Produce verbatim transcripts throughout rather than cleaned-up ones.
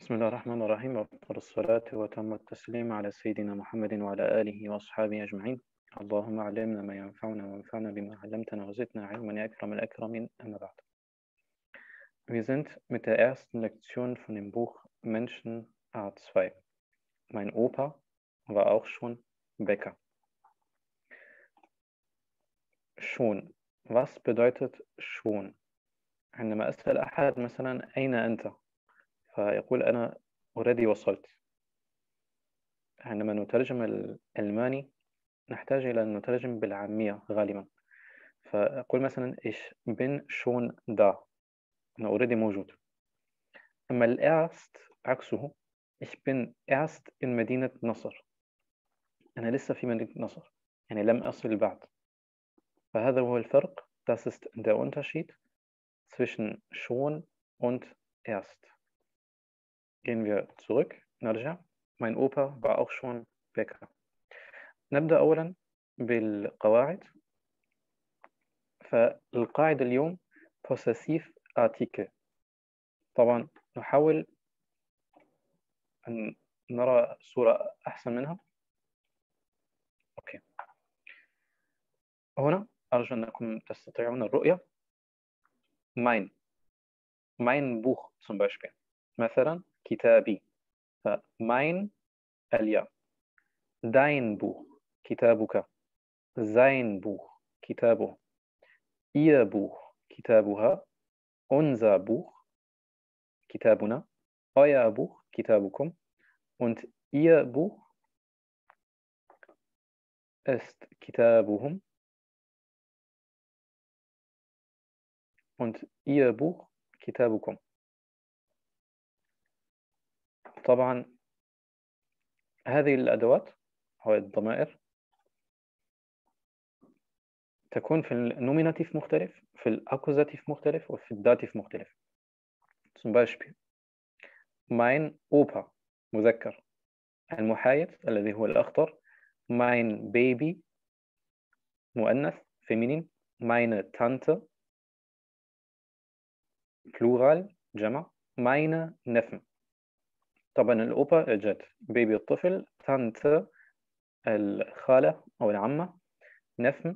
بسم الله الرحمن الرحيم، وأفضل الصلاة وتم التسليم على سيدنا محمد وعلى آله وأصحابه أجمعين. اللهم علمنا ما ينفعنا وانفعنا بما علمتنا وزدنا علما يا أكرم الأكرمين. أما بعد. Wir sind mit der ersten Lektion von dem Buch Menschen A zwei. Mein Opa war auch schon Bäcker. schon. Was bedeutet schon؟ عندما أسأل أحد مثلا أين أنت؟ فيقول أنا already وصلت. عندما نترجم الألماني نحتاج إلى أن نترجم بالعامية غالبا، فأقول مثلا ich bin schon da، أنا already موجود. أما الerst عكسه، ich bin erst in مدينة نصر، أنا لسه في مدينة نصر، يعني لم أصل بعد. فهذا هو الفرق، das ist der Unterschied zwischen schon und erst. Gehen wir zurück، نرجع. mein Opa war auch schon Bäcker. نبدأ أولا بالقواعد. فالقاعدة اليوم possessive article. طبعا نحاول أن نرى صورة أحسن منها. أوكي. هنا أرجو أنكم تستطيعون الرؤية. mein mein Buch zum Beispiel، مثلا كتابي، فmein الياء. dein Buch كتابك، sein Buch كتابه، ihr Buch كتابها، unser Buch كتابنا، euer Buch كتابكم، und ihr Buch ist كتابهم، und ihr Buch كتابكم. طبعا هذه الأدوات أو الضمائر تكون في النوميناتيف مختلف، في الأكوزاتيف مختلف، وفي الداتيف مختلف. zum Beispiel mein Opa مذكر، المحايد الذي هو الأخضر. mein Baby مؤنث féminin. meine Tante plural جمع. meine Neffen. طبعا الأوبا الجد، بيبي الطفل، تانت الخالة أو العمة، نفم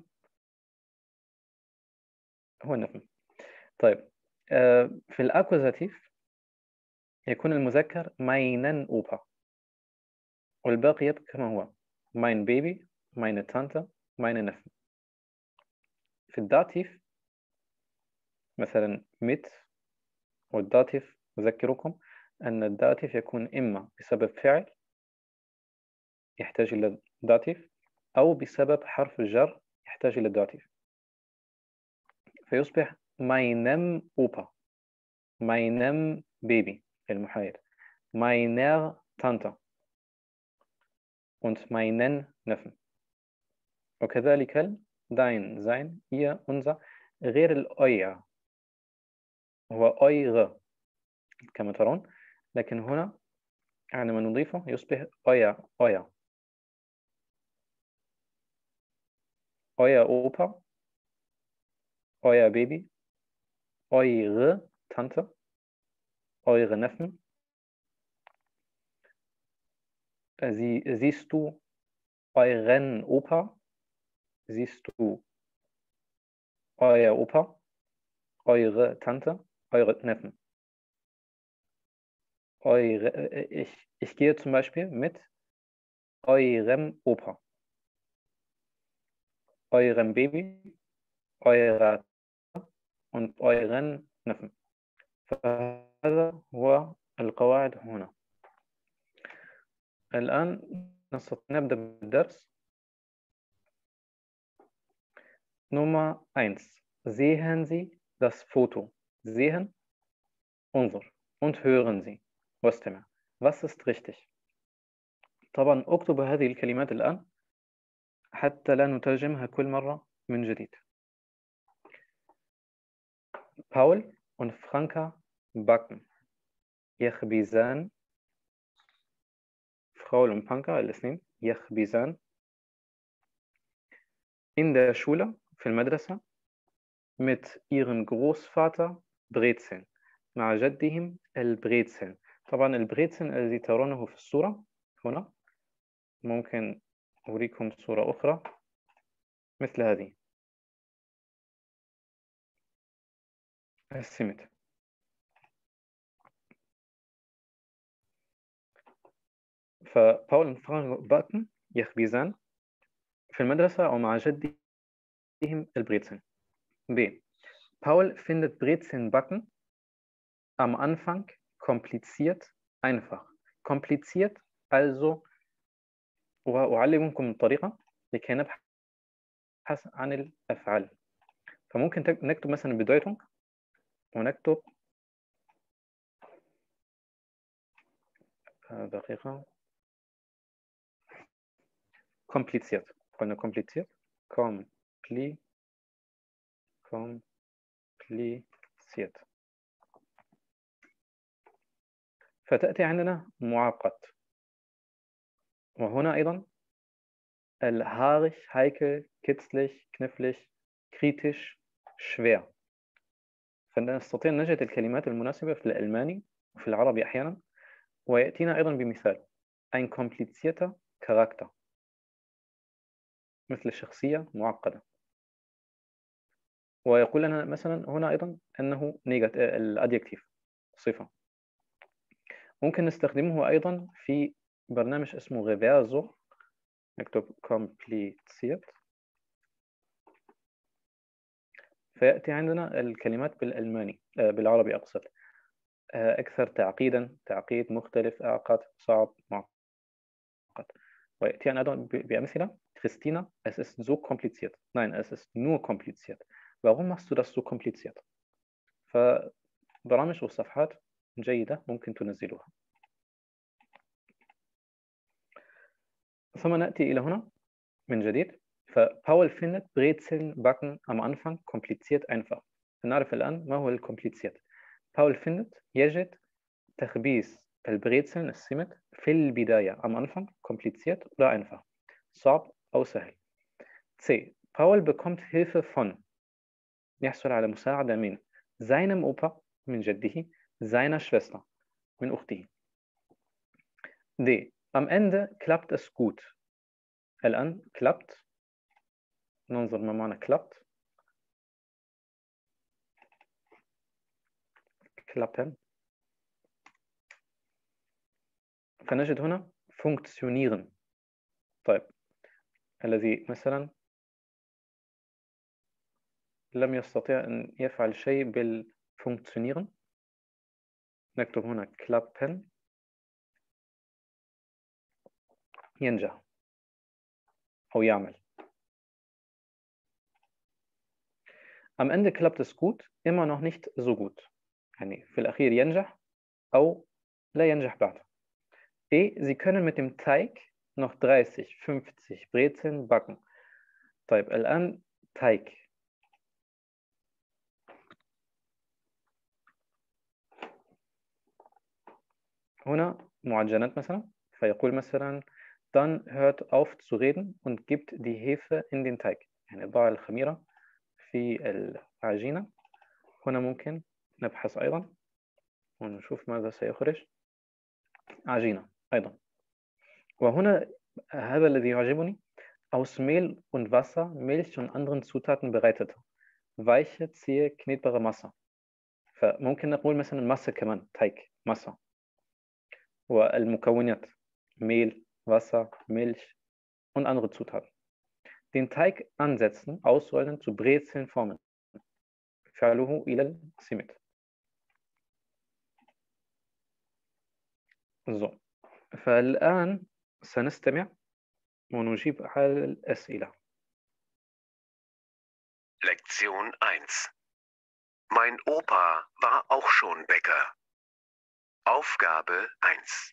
هو النفم. طيب في الأكوزاتيف يكون المذكر meinen Opa، والباقي يبقى كما هو mein Baby، meine Tante، meine Neffen. في الداتيف مثلا mit، والداتيف أذكركم أن الداتيف يكون إما بسبب فعل يحتاج إلى داتيف، أو بسبب حرف الجر يحتاج إلى داتيف، فيصبح meinem Opa، meinem Baby المحايد، meiner Tante und meinen Neffen. وكذلك dein sein، ihr unser، غير الأويا هو أويغ كما ترون، لكن هنا عندما نضيفه يصبح أويا أويا أويا أوبا، أويا بيبي، أويغ Tante، أويغ Neffen. Sie, siehst du euren Opa? Siehst du euer Opa? Eure Tante? Eure Neffen? Eure, ich, ich gehe zum Beispiel mit eurem Opa, eurem Baby, eurer und euren Neffen. فهذا هو القواعد هنا. الآن نبدأ بالدرس. Nummer eins. Sehen Sie das Foto. Sehen، انظر، und hören Sie. واستمع. Was ist richtig؟ طبعا اكتب هذه الكلمات الآن حتى لا نترجمها كل مرة من جديد. Paul und Franka backen. يخبزان. Paul und Franka الاثنين يخبزان. In der Schule، في المدرسة، mit ihrem Großvater Brezeln، مع جدهم البريتزل. طبعا البريتسن الذي ترونه في الصورة هنا، ممكن أوريكم صورة أخرى مثل هذه السمت. فباول فرانك باكن يخبزان في المدرسة أو مع جدهم البريتسن. B. Paul findet Brezeln backen am Anfang kompliziert einfach. kompliziert also وأعلمكم الطريقة لكي نبحث عن الأفعال. فممكن نكتب مثلا بدايته ونكتب دقيقة kompliziert. قلنا kompliziert kompli kompliziert. فتأتي عندنا معقد، وهنا أيضا الhaarig, heikel, kitzlig, knifflig, kritisch, schwer. فنستطيع أن نجد الكلمات المناسبة في الألماني وفي العربي أحيانا. ويأتينا أيضا بمثال ein komplizierter Charakter، مثل الشخصية معقدة. ويقول لنا مثلا هنا أيضا أنه الأديكتيف صفة. ممكن نستخدمه أيضا في برنامج اسمه غيفيرزو. نكتب kompliziert فيأتي عندنا الكلمات بالألماني آه بالعربي أقصد، آه أكثر تعقيدا، تعقيد، مختلف، أعقد، صعب، معقد. ويأتي أيضا بأمثلة. Christina, es ist so kompliziert. Nein, es ist nur kompliziert. Warum machst du das so kompliziert? فبرامج والصفحات جيدة ممكن تنزلوها. ثم نأتي إلى هنا من جديد. فباول findet Brezeln backen am Anfang kompliziert einfach. نعرف الآن ما هو الكومبليتسيات. باول findet يجد تخبيز البريتسن السمك في البداية am Anfang kompliziert oder einfach. صعب أو سهل. C. باول bekommt Hilfe von يحصل على مساعدة من seinem Opa من جده، seiner Schwester من أخته. D. Am Ende klappt es gut. الآن klappt، ننظر ما معنى klappt. klappen. فنجد هنا funktionieren. طيب الذي مثلا لم يستطيع أن يفعل شيء بالfunktionieren نكتب هنا klappen ينجح أو يعمل. Am Ende klappt es gut, immer noch nicht so gut. يعني في الأخير ينجح أو لا ينجح بعد. E. Sie können mit dem Teig noch dreißig, fünfzig Brezeln backen. طيب الآن Teig. هنا معجنات مثلا، فيقول مثلا dann hört auf zu reden und gibt die Hefe in den Teig. يعني ضع الخميرة في العجينة. هنا ممكن نبحث أيضا ونشوف ماذا سيخرج. عجينة أيضا. وهنا هذا الذي يعجبني. Aus Mehl und Wasser, Milch und anderen Zutaten bereitete. Weiche, zähe, knetbare Masse. فممكن نقول مثلا Masse كمان Teig Masse. والمكونات Mehl, Wasser, Milch und andere Zutaten. Den Teig ansetzen, ausrollen, zu Brezeln formen. فعله إلى السمت. So. فالآن سنستمع ونجيب على الأسئلة. Lektion eins. Mein Opa war auch schon Bäcker. Aufgabe eins.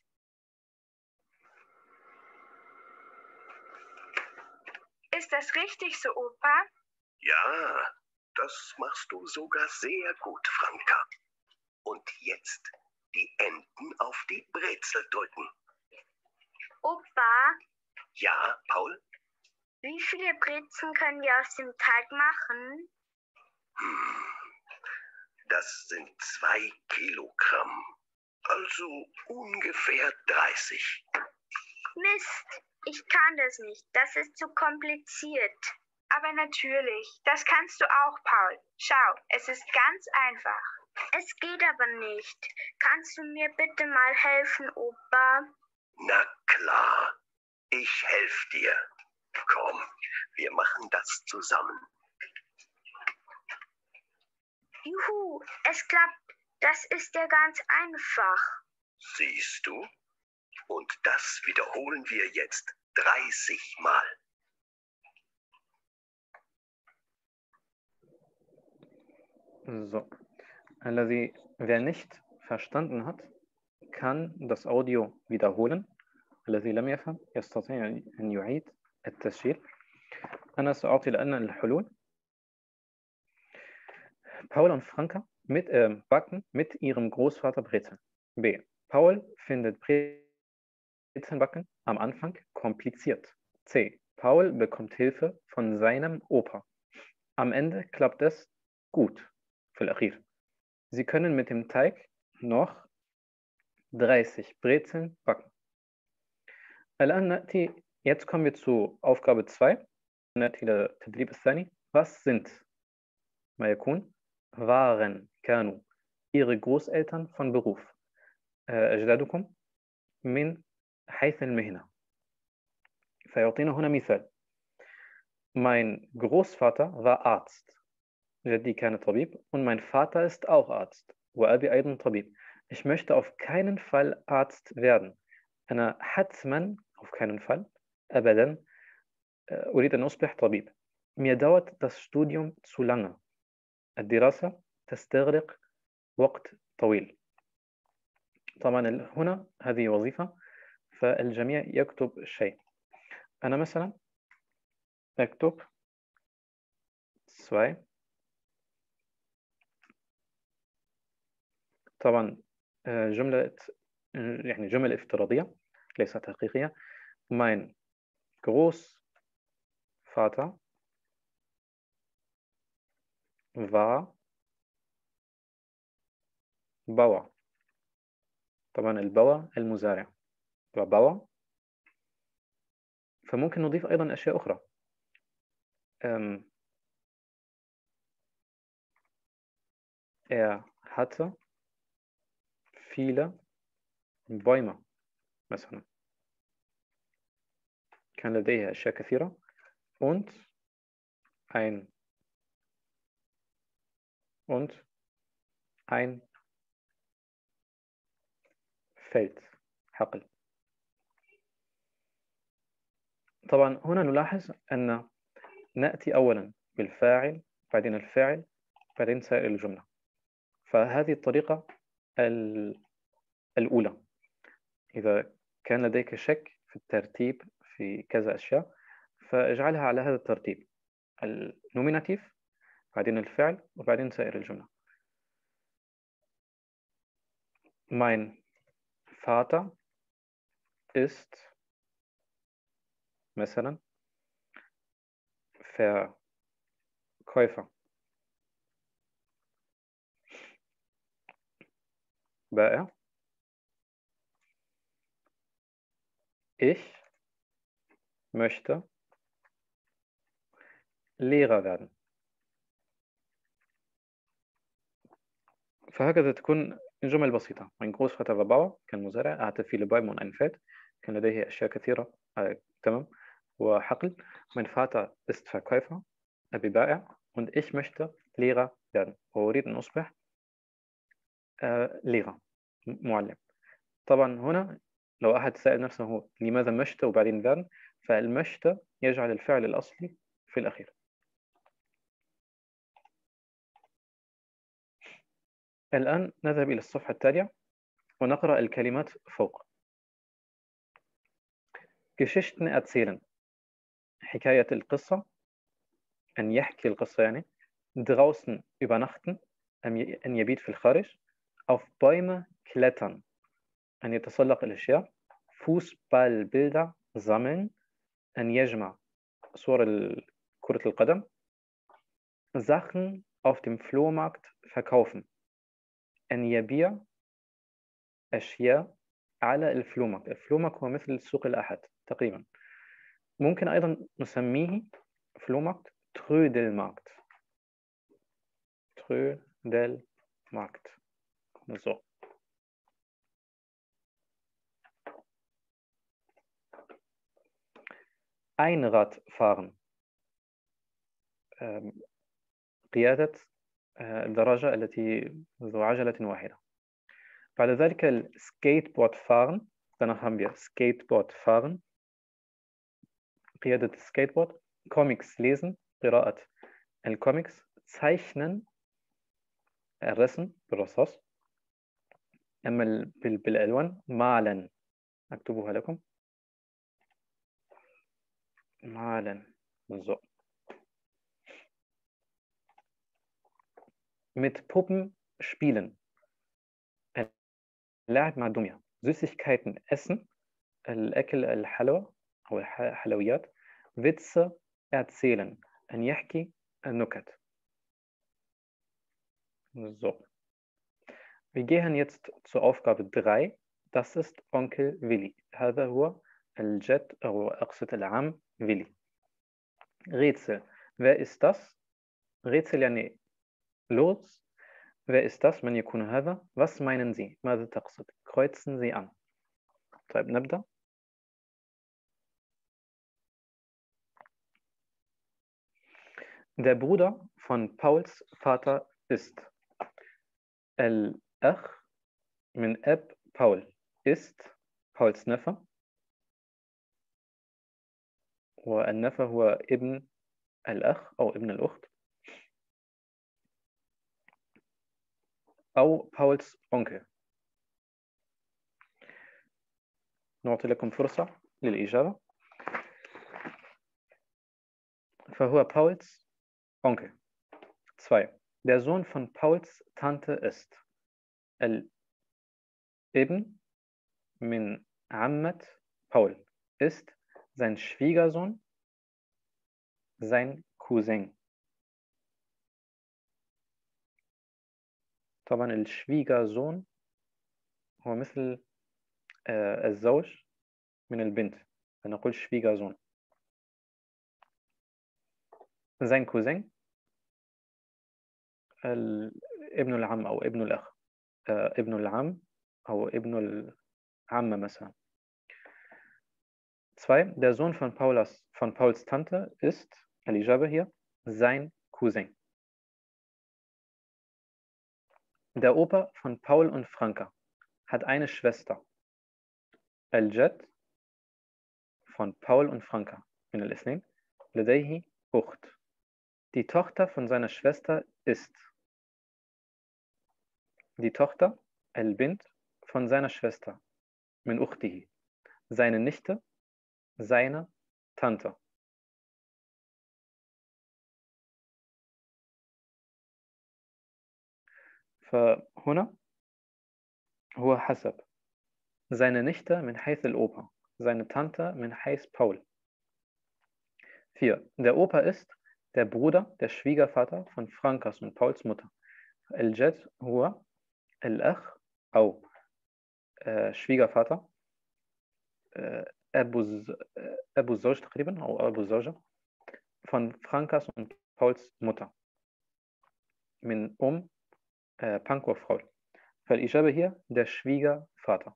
Ist das richtig so, Opa? Ja, das machst du sogar sehr gut, Franka. Und jetzt die Enden auf die Brezel drücken. Opa, Ja, Paul? wie viele Brezeln können wir aus dem Teig machen? Hm, das sind zwei Kilogramm. Also ungefähr dreißig. Mist, ich kann das nicht. Das ist zu kompliziert. Aber natürlich, das kannst du auch, Paul. Schau, es ist ganz einfach. Es geht aber nicht. Kannst du mir bitte mal helfen, Opa? Na klar, ich helfe dir. Komm, wir machen das zusammen. Juhu, es klappt. Das ist ja ganz einfach. Siehst du? Und das wiederholen wir jetzt dreißig Mal. So. الذي, wer nicht verstanden hat, kann das Audio wiederholen. الذي لم يفهم يستطيع أن يعيد التسجيل. أنا سأعطي الآن الحلول. Paul und Franka mit, äh, backen mit ihrem Großvater Brezeln. B. Paul findet Brezelnbacken am Anfang kompliziert. C. Paul bekommt Hilfe von seinem Opa. Am Ende klappt es gut. في الأخير. Sie können mit dem Teig noch dreißig Brezeln backen. الآن نأتي, jetzt kommen wir zu Aufgabe zwei. نأتي إلى التدريب الثاني. Was sind ما يكون waren كانوا ihre Großeltern von Beruf أجدادكم من حيث المهنة. فيعطينا هنا مثال. Mein Großvater war Arzt. جدي كان طبيب und mein Vater ist auch Arzt. وأبي أيضا طبيب. Ich möchte auf keinen Fall Arzt werden. أنا حتما auf keinen Fall أبدا أريد أن أصبح طبيب. Mir dauert das Studium zu lange. الدراسة تستغرق وقت طويل. طبعا هنا هذه وظيفة فالجميع يكتب شيء. أنا مثلا أكتب zwei. طبعا جملة يعني جمل افتراضية ليست حقيقية. Mein Großvater war Bauer. طبعا البوى المزارع وبوى. فممكن نضيف أيضا أشياء أخرى. أم er hatte viele Bäume مثلا. كان لديه أشياء كثيرة und ein und ein Feld حقل. طبعا هنا نلاحظ أن نأتي أولا بالفاعل بعدين الفاعل بعدين سائر الجملة. فهذه الطريقة الأولى. إذا كان لديك شك في الترتيب في كذا أشياء فاجعلها على هذا الترتيب. النوميناتيف بعدين الفعل وبعدين سائر الجملة. Mein Vater ist مثلا Verkäufer. بائع. Ich möchte Lehrer werden. فهكذا تكون جمل بسيطة. Mein Großvater war Bauer, كان مزارع. Er hatte viele Bäume und ein Feld. كان لديه أشياء كثيرة. آه، تمام. وحقل. Mein Vater ist Verkäufer. أبي بائع. Und ich möchte Lehrer werden. وأريد أن أصبح آه، Lehrer. معلم. طبعا هنا لو أحد سأل نفسه لماذا möchte وبعدين werden فالمشت يجعل الفعل الأصلي في الأخير. الآن نذهب إلى الصفحة التالية ونقرأ الكلمات فوق. Geschichten erzählen. حكاية القصة. أن يحكي القصة يعني. draußen übernachten. أن يبيت في الخارج. auf Bäume klettern. أن يتسلق الأشياء. Fußballbilder sammeln. أن يجمع صور كرة القدم. Sachen auf dem Flohmarkt verkaufen. أن يبيع أشياء على الفلومك. الفلومك هو مثل سوق الأحد تقريبا. ممكن أيضا نسميه فلومارkt Trödelmarkt. Trödelmarkt. So. Einradfahren. قيادة الدراجة التي ذو عجلة واحدة. بعد ذلك السكيتبورد fahren. Danach haben wir Skateboard fahren. قيادة السكيتبورد. Comics lesen. قراءة الكوميكس. zeichnen. الرسم بالرصاص. أما بالألوان malen. أكتبها لكم. malen. So. Mit Puppen spielen. اللعب مع الدمية. Süßigkeiten essen. الأكل الحلوى أو الحلويات. Witze erzählen. أن يحكي النكت. So. Wir gehen jetzt zur Aufgabe drei. Das ist Onkel Willi. هذا هو الجد أو أقصد العم Willi. Rätsel. Wer ist das? Rätsel يعني los. Wer ist das? من يكون هذا؟ Was meinen Sie? ماذا تقصد؟ Kreuzen Sie an. طيب نبدأ. Der Bruder von Pauls Vater ist. الأخ من أب باول ist Pauls Neffe. والنفى هو ابن الأخ أو ابن الأخت. أو Pauls Onkel. نعطي لكم فرصة للإجابة. فهو Pauls Onkel. zwei. Der Sohn von Pauls Tante ist. الابن من عمة Paul ist sein Schwiegersohn, sein Cousin. طبعا الشwiegersohn هو مثل آه الزوج من البنت فنقول Schwiegersohn. sein Cousin ابن العم أو ابن الأخ. آه ابن العم أو ابن العمة مثلا. zwei. Der Sohn von, Paulas, von Pauls Tante ist, الإجابة hier, sein Cousin. Der Opa von Paul und Franka hat eine Schwester. الجد von Paul und Franka من الاثنين لديه أخت. Die Tochter von seiner Schwester ist. Die Tochter البنت von seiner Schwester من أخته. Seine Nichte seine Tante. فهنا هو حسب. Seine Nichte من حيث الأوبا. Seine Tante من حيث Paul. vier. Der Opa ist der Bruder, der Schwiegervater von Frankas und Pauls Mutter. الجد هو الأخ أو Schwiegervater أبو أبو الزوج تقريبا أو أبو الزوجة von Frankas und Pauls Mutter من أم Pankow Frau. فالإجابة هي der Schwiegervater.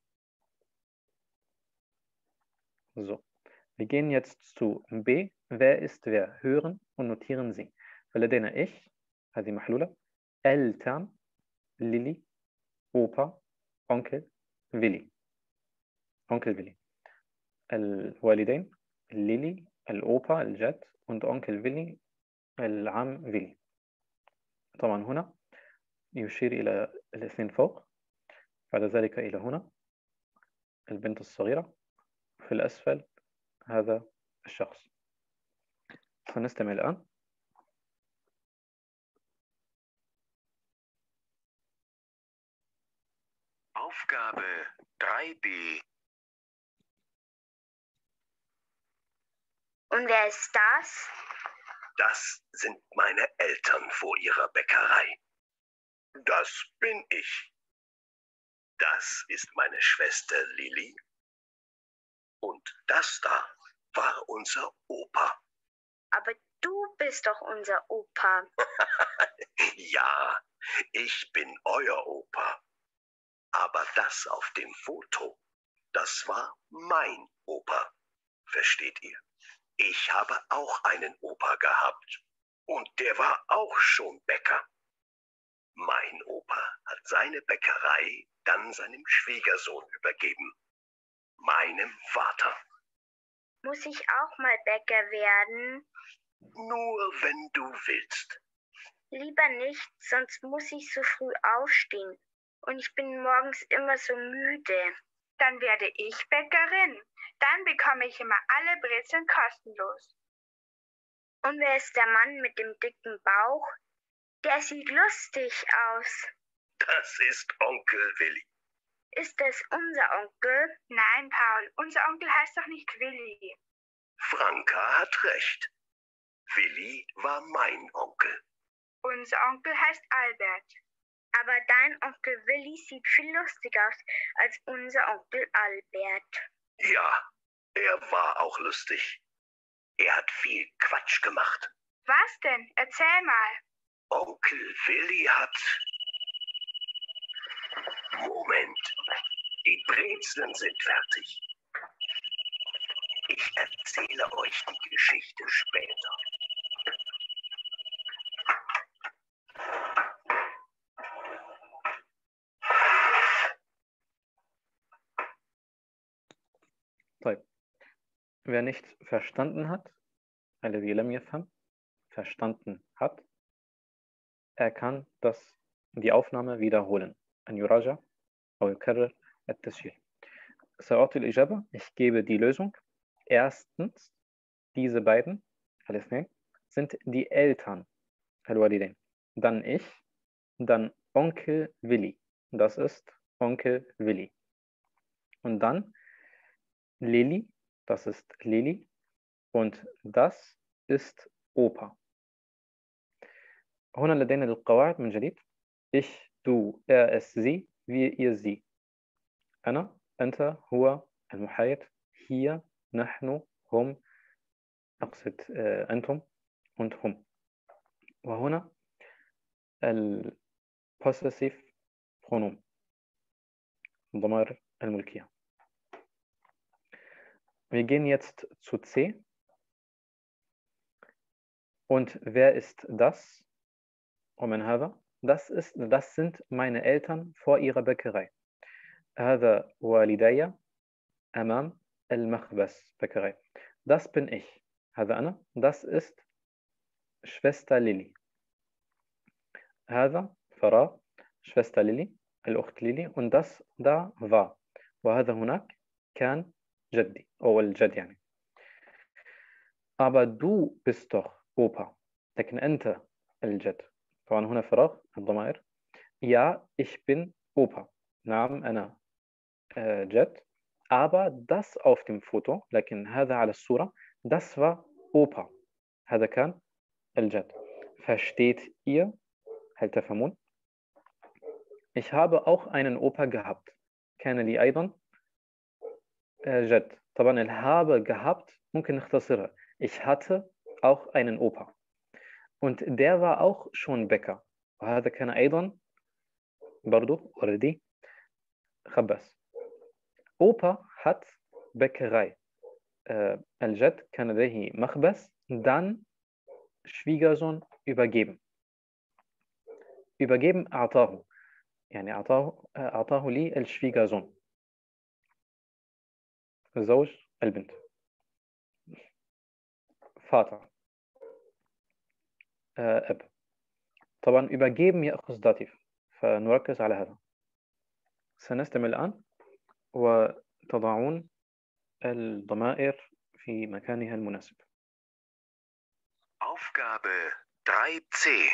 So, wir gehen jetzt zu B. Wer ist wer? Hören und notieren Sie. فلدينا ich هذه محلولة. Eltern Lilly, Opa, Onkel Willi. Onkel Willi. الوالدين ليلي الأوبا الجد und Onkel Willi العم Willi. طبعا هنا يشير إلى الاثنين فوق. بعد ذلك إلى هنا البنت الصغيرة. في الأسفل هذا الشخص. سنستمع الآن. Aufgabe drei b. Und wer ist das? Das sind meine Eltern vor ihrer Bäckerei. Das bin ich. Das ist meine Schwester Lilly. Und das da war unser Opa. Aber du bist doch unser Opa. Ja, ich bin euer Opa. Aber das auf dem Foto, das war mein Opa. Versteht ihr? Ich habe auch einen Opa gehabt. Und der war auch schon Bäcker. Mein Opa hat seine Bäckerei dann seinem Schwiegersohn übergeben. Meinem Vater. Muss ich auch mal Bäcker werden? Nur wenn du willst. Lieber nicht, sonst muss ich so früh aufstehen. Und ich bin morgens immer so müde. Dann werde ich Bäckerin. Dann bekomme ich immer alle Brezeln kostenlos. Und wer ist der Mann mit dem dicken Bauch? Der sieht lustig aus. Das ist Onkel Willi. Ist das unser Onkel? Nein, Paul, unser Onkel heißt doch nicht Willi. Franka hat recht. Willi war mein Onkel. Unser Onkel heißt Albert. Aber dein Onkel Willi sieht viel lustiger aus als unser Onkel Albert. Ja, er war auch lustig. Er hat viel Quatsch gemacht. Was denn? Erzähl mal. Onkel Willi hat... Moment, die Brezeln sind fertig. Ich erzähle euch die Geschichte später. طيب. Wer nicht verstanden hat, الذي لم يفهم, verstanden hat, er kann das, die Aufnahme wiederholen. أن يراجع أو يكرر التسجيل. سأعطي الإجابة. Ich gebe die Lösung. Erstens, diese beiden, الاثنين, sind die Eltern, الوالدين. Dann ich, dann Onkel Willi. Das ist Onkel Willi. Und dann Lilly, das ist Lilly. Und das ist Opa. هنا لدينا القواعد من جديد. Ich, du, er, es, sie, wir, ihr, sie. أنا, أنت, هو, المحايد, هي, نحن, هم، أقصد أنتم und هم. وهنا ال possessive pronomen, الضمائر الملكية. Wir gehen jetzt zu C. Und wer ist das? ومن هذا? Das, ist, das sind meine Eltern vor ihrer Bäckerei. هذا والدي أمام المخبز Bäckerei. Das bin ich. هذا أنا. Das ist Schwester Lilly. هذا فراغ Schwester Lilly الأخت ليلي. Und das da war. وهذا هناك كان جدي أو الجد يعني. Aber du bist doch Opa. لكن أنت الجد. طبعا هنا فراغ الضمائر. Ja, ich bin Opa. نعم أنا جد. Aber das auf dem Foto, لكن هذا على الصورة, das war Opa. هذا كان الجد. Versteht ihr? هل تفهمون? Ich habe auch einen Opa gehabt. كان لي أيضا جد. طبعا الهابة gehabt ممكن نختصرها. Ich hatte auch einen Opa. Und der war auch schon Bäcker. وهذا كان أيضا برضو already خباز. Opa hat Bäckerei. Äh, الجد كان لديه مخبز. Dann Schwiegersohn übergeben. übergeben أعطاه. يعني أعطاه أعطاه لي الشفيغازون زوج البنت. Vater أب. طبعا übergeben يأخذ داتيف فنركز على هذا. سنستمع الآن وتضعون الضمائر في مكانها المناسب. Aufgabe drei c.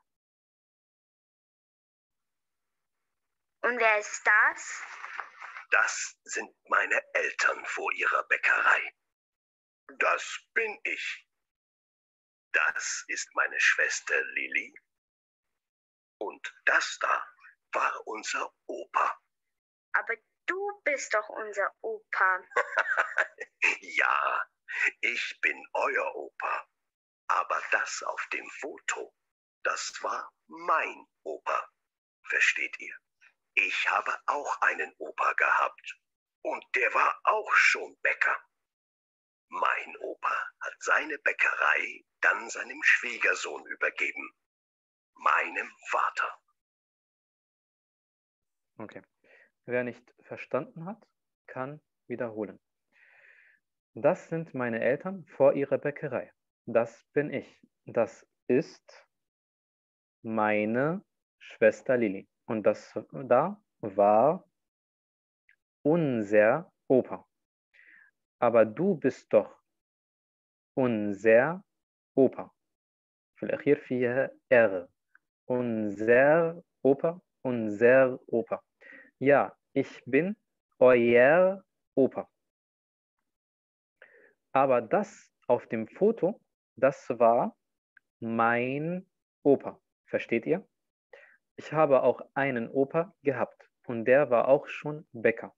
Und wer ist das? Das sind meine Eltern vor ihrer Bäckerei. Das bin ich. Das ist meine Schwester Lilly. Und das da war unser Opa. aber du bist doch unser Opa. Ja, ich bin euer Opa. Aber das auf dem Foto, das war mein Opa. Versteht ihr? Ich habe auch einen Opa gehabt. Und der war auch schon Bäcker. Mein Opa hat seine Bäckerei dann seinem Schwiegersohn übergeben. Meinem Vater. Okay. Wer nicht verstanden hat, kann wiederholen. Das sind meine Eltern vor ihrer Bäckerei. Das bin ich. Das ist meine Schwester Lili. Und das da war unser Opa. Aber du bist doch unser Opa. في الأخير فيها R. Unser Opa, unser Opa. Ja, ich bin euer Opa. Aber das auf dem Foto, das war mein Opa. Versteht ihr? Ich habe auch einen Opa gehabt und der war auch schon Bäcker.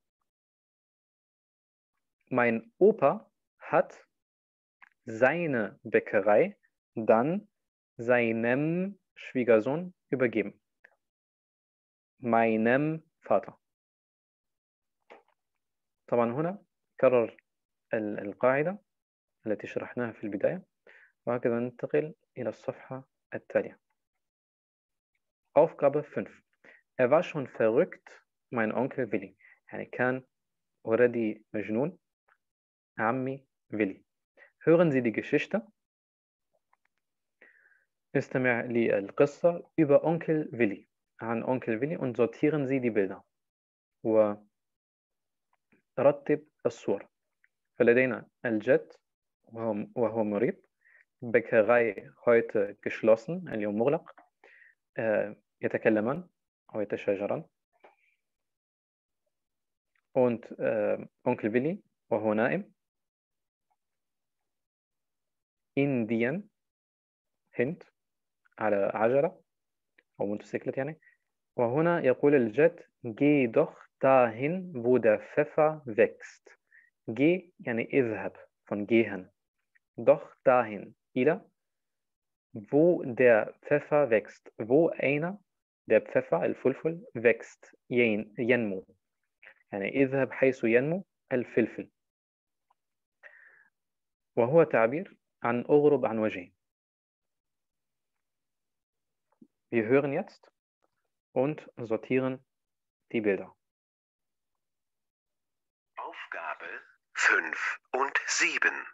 Mein Opa hat seine Bäckerei dann seinem Schwiegersohn übergeben. Meinem Vater. طبعا هنا كرر القاعدة التي شرحناها في البداية وهكذا ننتقل إلى الصفحة التالية. Aufgabe fünf. Er war schon verrückt, mein Onkel Willi. يعني كان already مجنون عمي Willi. Hören Sie die Geschichte. استمع للقصة über Onkel Willi. عن Onkel Willi und sortieren Sie die Bilder. ورتب الصور. فلدينا الجد وهو, وهو مريض. Bäckerei heute geschlossen. اليوم مغلق. يتكلمان أو يتشاجران. Und äh, Onkel Willi وهو نائم. Indien هند على عجلة أو موتوسيكلة يعني. وهنا يقول الجد geh doch dahin wo der Pfeffer wächst. Geh يعني اذهب von gehen. Doch dahin إلى wo der Pfeffer wächst. Wo أين der Pfeffer الفلفل wächst ين ينمو يعني اذهب حيث ينمو الفلفل. وهو تعبير عن أغرب عن وجهه. Wir hören jetzt und sortieren die Bilder. Aufgabe fünf und sieben.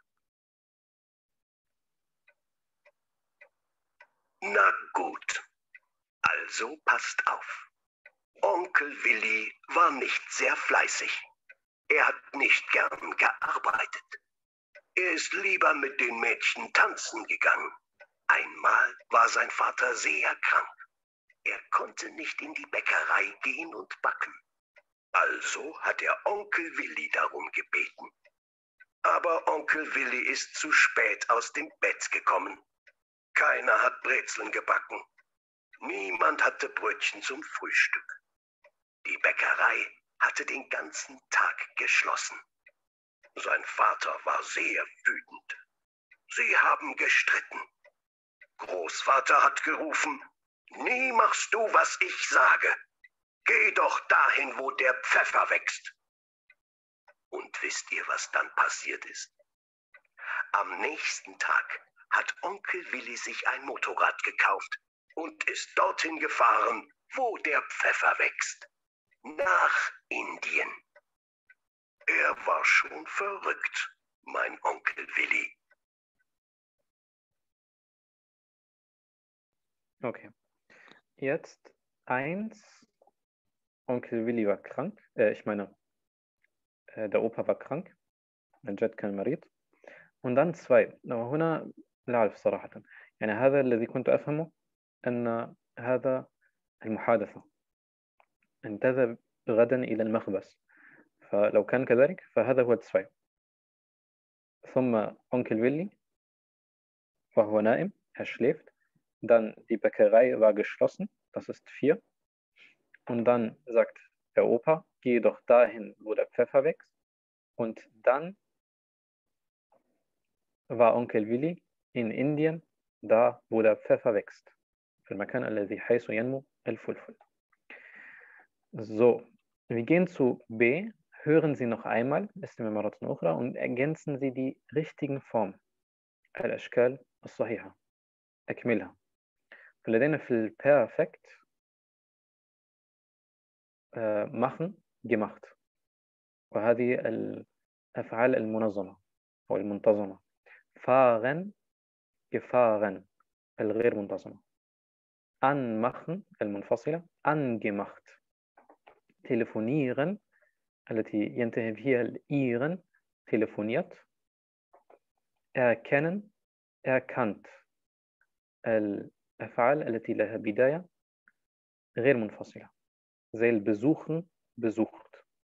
Na gut, also passt auf. Onkel Willi war nicht sehr fleißig. Er hat nicht gern gearbeitet. Er ist lieber mit den Mädchen tanzen gegangen. Einmal war sein Vater sehr krank. Er konnte nicht in die Bäckerei gehen und backen. Also hat er Onkel Willi darum gebeten. Aber Onkel Willi ist zu spät aus dem Bett gekommen. Keiner hat Brezeln gebacken. Niemand hatte Brötchen zum Frühstück. Die Bäckerei hatte den ganzen Tag geschlossen. Sein Vater war sehr wütend. Sie haben gestritten. Großvater hat gerufen, nie machst du, was ich sage. Geh doch dahin, wo der Pfeffer wächst. Und wisst ihr, was dann passiert ist? Am nächsten Tag hat Onkel Willi sich ein Motorrad gekauft und ist dorthin gefahren, wo der Pfeffer wächst. Nach Indien. Er war schon verrückt, mein Onkel Willi. Okay. Jetzt eins. Onkel Willi war krank. Äh, ich meine, äh, der Opa war krank. الجد كان مريض. Und dann zwei. هنا لا أعرف صراحة. يعني هذا الذي كنت أفهمه أن هذا المحادثة. انتذهب غدا إلى المخبز. فلو كان كذلك فهذا هو zwei. ثم Onkel Willi وهو نائم. Er schläft. Dann die Bäckerei war geschlossen. Das ist vier. Und dann sagt der Opa, geh doch dahin, wo der Pfeffer wächst. Und dann war Onkel Willi in Indien, da, wo der Pfeffer wächst. في المكان الذي حيث ينمو الفلفل. So, wir gehen zu B. Hören Sie noch einmal استمع مرة أخرى und ergänzen Sie die richtigen Formen. الأشكال الصحيحة. أكملها. فلدينا في البيرفكت äh, machen gemacht. وهذه الأفعال المنظمة أو المنتظمة. fahren gefahren الغير منتظمة. anmachen المنفصلة angemacht. telefonieren التي ينتهي فيها الإيرن telefoniert. erkennen erkannt. الأفعال التي لها بداية غير منفصلة زي البزوخن besucht.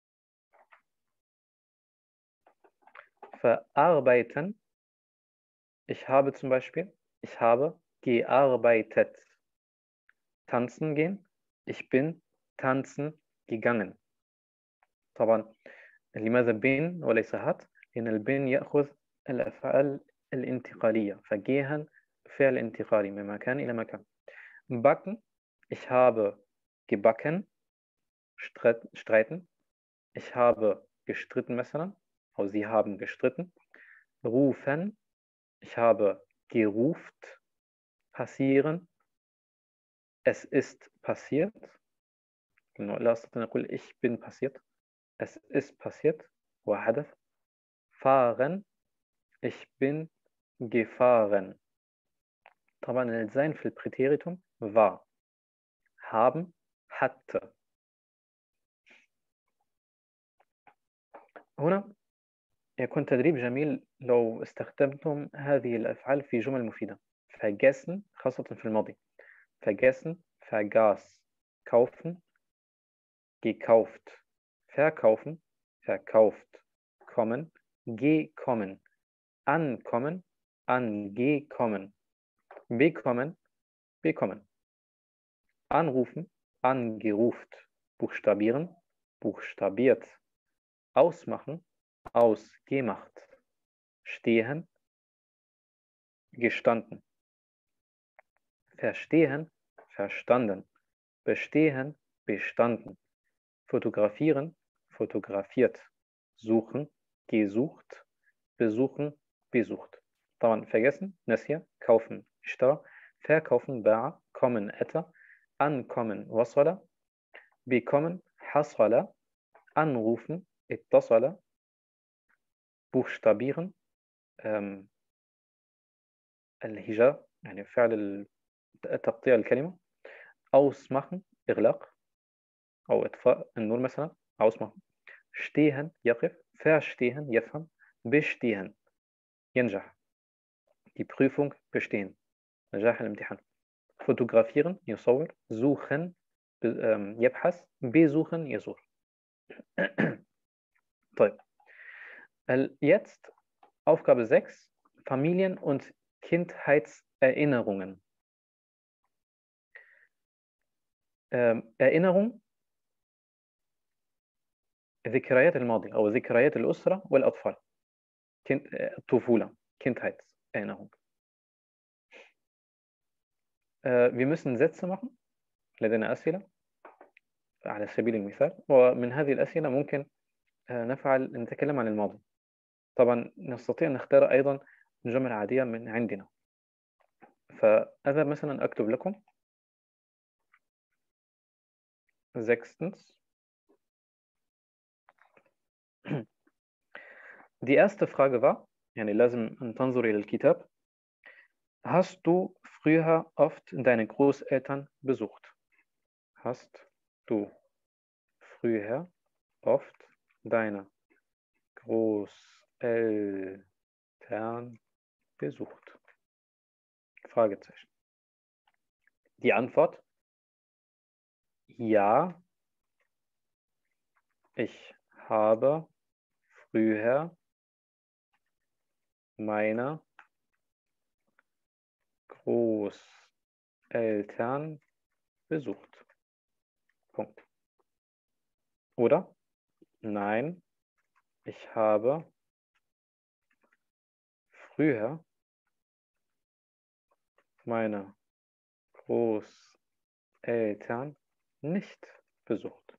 verarbeiten. Ich habe zum Beispiel, ich habe gearbeitet. tanzen gehen. Ich bin tanzen gegangen. طبعا لماذا بين وليس هات؟ لأن البين يأخذ الأفعال الانتقالية فجيها فعل انتقالي من مكان إلى مكان. backen. Ich habe gebacken. streiten. Ich habe gestritten مثلا أو Sie haben gestritten. rufen. Ich habe geruft. passieren. Es ist passiert. لا أستطيع أن أقول ich bin passiert. Es ist passiert. وحدث. fahren. Ich bin gefahren. طبعا الزين في البريتيريتوم war. haben. hatte. هنا يكون تدريب جميل لو استخدمتم هذه الأفعال في جمل مفيدة. vergessen خاصة في الماضي. vergessen, vergaß, kaufen, gekauft, verkaufen, verkauft, kommen, gekommen, ankommen, angekommen, bekommen, bekommen, anrufen, angeruft, buchstabieren, buchstabiert, ausmachen, ausgemacht, stehen, gestanden, verstehen, verstanden, bestehen, bestanden, fotografieren, fotografiert, suchen, gesucht, besuchen, besucht. طبعا vergessen, نسي, kaufen, اشترى, verkaufen, باع, kommen, أتى, ankommen, وصل, bekommen, حصل, anrufen, اتصل, buchstabieren, ähm, الهجاء يعني فعل تقطيع الكلمة. ausmachen إغلاق أو إطفاء النور مثلا. ausmachen. stehen يقف. verstehen يفهم. bestehen ينجح. die Prüfung bestehen. نجاح الامتحان. fotografieren يصور. suchen يبحث. besuchen يزور. طيب jetzt Aufgabe sechs. Familien- und Kindheitserinnerungen. ähm, Erinnerung ذكريات الماضي أو ذكريات الأسرة والأطفال. kind, الطفولة Kindheitserinnerung. äh, wir müssen Sätze machen. لدينا أسئلة على سبيل المثال ومن هذه الأسئلة ممكن نفعل نتكلم عن الماضي. طبعا نستطيع أن نختار أيضا جمل عادية من عندنا. فأذهب مثلا أكتب لكم sechstens. Die erste Frage war, يعني لازم أن تنظر إلى الكتاب. Hast du früher oft deine Großeltern besucht? Hast du früher oft deine Großeltern besucht? Fragezeichen. Die Antwort: Ja, ich habe früher meine Großeltern besucht. Punkt. Oder? Nein, ich habe früher meine Großeltern nicht besucht.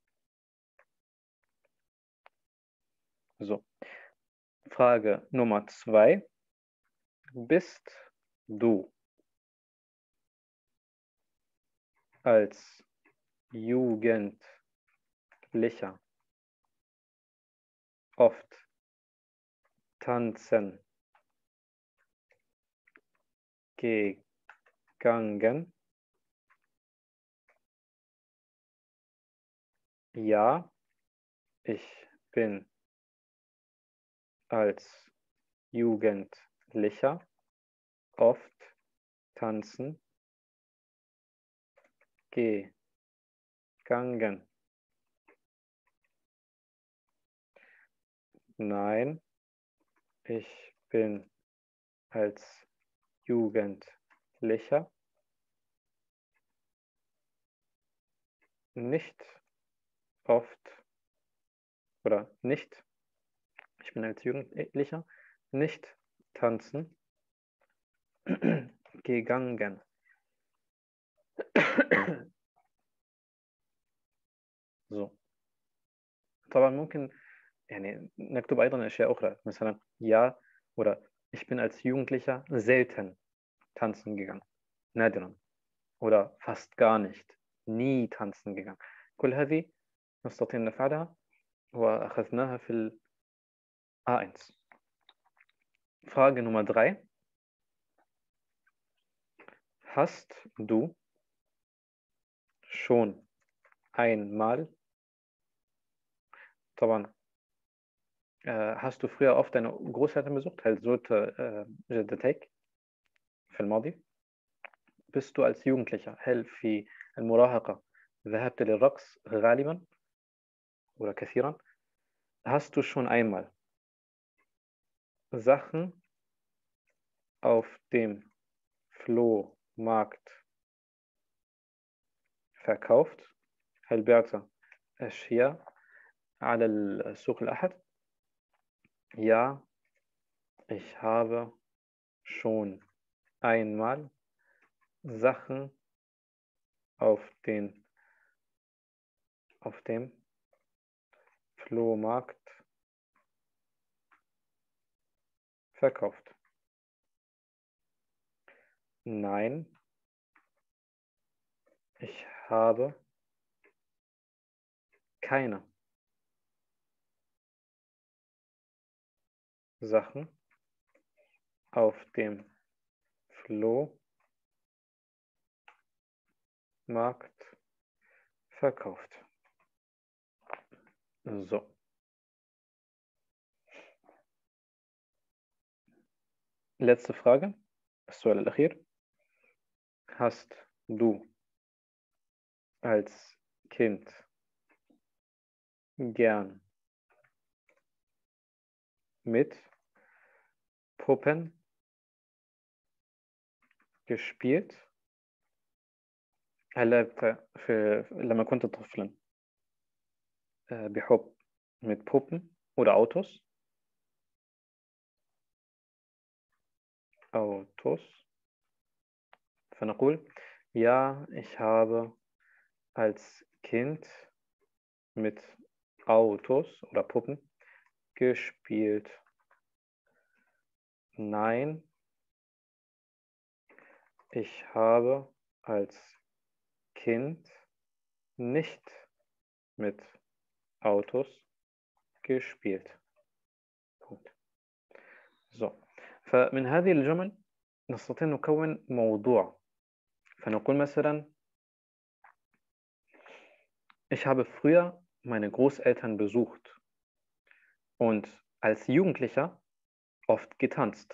So, Frage Nummer zwei. Bist du als Jugendlicher oft tanzen gegangen? Ja, ich bin als Jugendlicher oft tanzen gegangen. Nein, ich bin als Jugendlicher nicht oft oder nicht, ich bin als Jugendlicher nicht tanzen gegangen. So طبعا ممكن يعني نكتب أيضا أشياء أخرى مثلا ja oder ich bin als Jugendlicher selten tanzen gegangen نادرا oder fast gar nicht nie tanzen gegangen كل هذه نستطيع أن نفعلها وأخذناها في ال A eins. Frage Nummer drei. Hast du schon einmal طبعا äh, hast du früher oft deine Großeltern besucht هل زرت äh, جدتك في الماضي bist du als Jugendlicher هل في المراهقة ذهبت للرقص غالبا oder كثيرا hast du schon einmal Sachen auf dem Flohmarkt verkauft هل بعت أشياء على السوق الأحد ja ich habe schon einmal Sachen auf den auf dem Flohmarkt verkauft. Nein, ich habe keine Sachen auf dem Flohmarkt verkauft. So. Letzte Frage. السؤال الأخير. Hast du als Kind gern mit Puppen gespielt؟ هل لعبت في لما كنت طفلا بحب mit Puppen oder Autos؟ Autos. فنقول ja, ich habe als Kind mit Autos oder Puppen gespielt. Nein, ich habe als Kind nicht mit Autos gespielt. Punkt. So. فمن هذه الجمل نستطيع نكون موضوع فنقول مثلا ich habe früher meine Großeltern besucht und als Jugendlicher oft getanzt.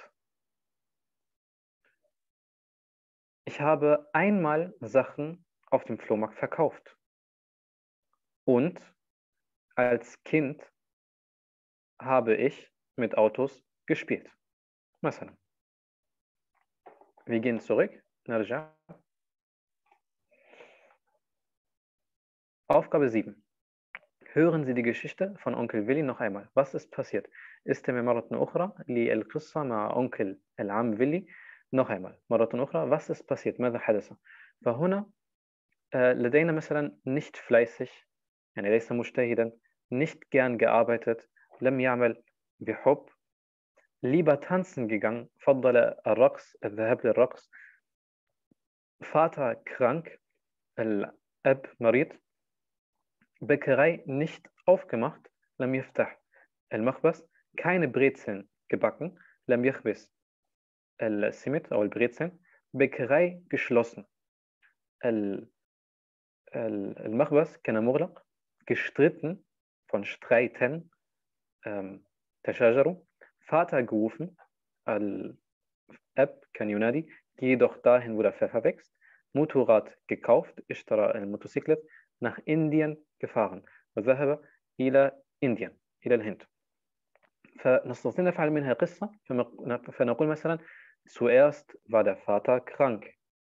Ich habe einmal Sachen auf dem Flohmarkt verkauft und als Kind habe ich mit Autos gespielt. مثلا wir gehen zurück نرجع Aufgabe sieben hören Sie die Geschichte von Onkel Willi noch einmal. Was ist passiert؟ استمع مرة أخرى للقصة مع أونكل العم فيلي noch einmal. مرة أخرى was ist passiert؟ ماذا حدث؟ فهنا äh, لدينا مثلا nicht fleißig يعني ليس مجتهدا nicht gern gearbeitet لم يعمل بحب lieber tanzen gegangen فضل الرقص الذهاب للرقص Vater krank الأب مريض Bäckerei nicht aufgemacht لم يفتح المخبز keine Brezeln gebacken لم يخبز السمت أو البريتزن Bäckerei geschlossen ال- ال- المخبز كان مغلق gestritten von streiten ähm, تشاجروا Vater gerufen الأب كان ينادي geh doch dahin wo der Pfeffer wächst Motorrad gekauft اشترى الموتوسيكلت nach Indien gefahren وذهب إلى إنديا إلى الهند فنستطيع نفعل منها قصة فنقول مثلا zuerst war der Vater krank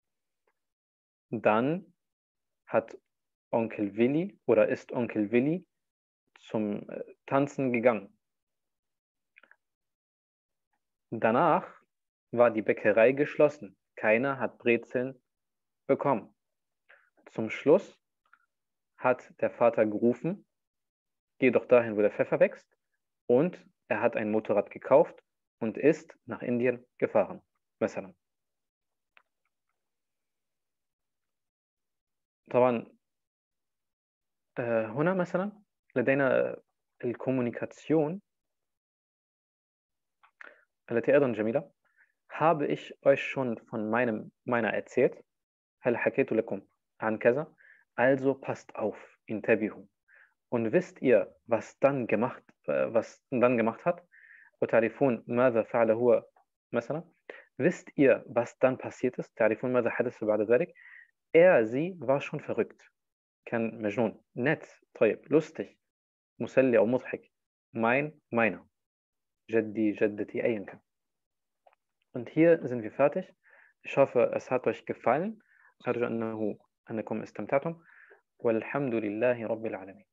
dann hat Onkel Willi oder ist Onkel Willi zum Tanzen gegangen danach war die Bäckerei geschlossen keiner hat Brezeln bekommen zum Schluss hat der Vater gerufen, geh doch dahin, wo der Pfeffer wächst. Und er hat ein Motorrad gekauft und ist nach Indien gefahren. مثلا. طبعا هنا مثلا لدينا الكوميونيكation التي أيضا جميلة. Habe ich euch schon von meinem, meiner erzählt? هل حكيت لكم عن كذا? Also passt auf, انتبهوا. Und wisst ihr, was dann gemacht, was dann gemacht hat? وتعرفون ماذا فعل هو مثلا? Wisst ihr, was dann passiert ist? تعرفون ماذا حدث بعد ذلك? Er, sie war schon verrückt. كان مجنون. nett, طيب, lustig, مسلي أو مضحك. mein, meiner. جدي, جدتي, أيا كان. Und hier sind wir fertig. Ich hoffe, es hat euch gefallen. أرجو أنه أنكم استمتعتم والحمد لله رب العالمين.